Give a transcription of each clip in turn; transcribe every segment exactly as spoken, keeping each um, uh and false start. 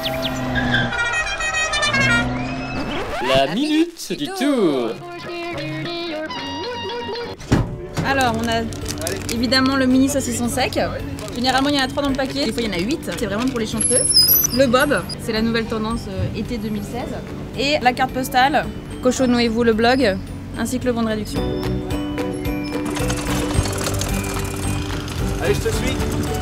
La minute du tour. Alors, on a évidemment le mini saucisson sec. Généralement, il y en a trois dans le paquet. Des fois, il y en a huit. C'est vraiment pour les chanceux. Le bob, c'est la nouvelle tendance euh, été deux mille seize. Et la carte postale, cochonnouez-vous le blog, ainsi que le bon de réduction. Allez, je te suis.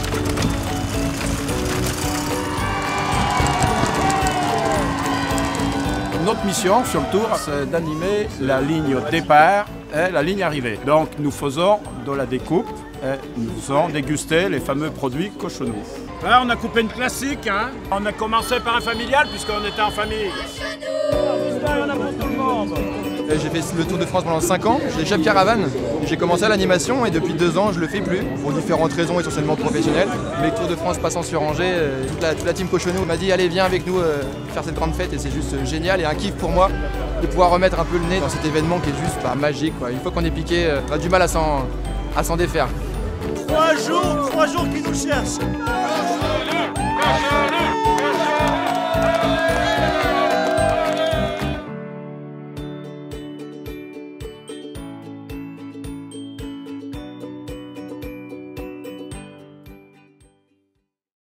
Notre mission sur le tour, c'est d'animer la ligne départ et la ligne arrivée. Donc nous faisons de la découpe et nous faisons déguster les fameux produits cochonnous. Là, on a coupé une classique, hein. On a commencé par un familial puisqu'on était en famille. Là, il y en a pour tout le monde. J'ai fait le Tour de France pendant cinq ans, j'ai chef caravane. J'ai commencé à l'animation et depuis deux ans je le fais plus, pour différentes raisons essentiellement professionnelles. Mais le Tour de France passant sur Angers, toute la, toute la team Cochonou m'a dit allez viens avec nous euh, faire cette grande fête et c'est juste euh, génial et un kiff pour moi de pouvoir remettre un peu le nez dans cet événement qui est juste bah, magique. Quoi. Une fois qu'on est piqué, euh, on a du mal à s'en défaire. Trois jours, trois jours qu'ils nous cherchent.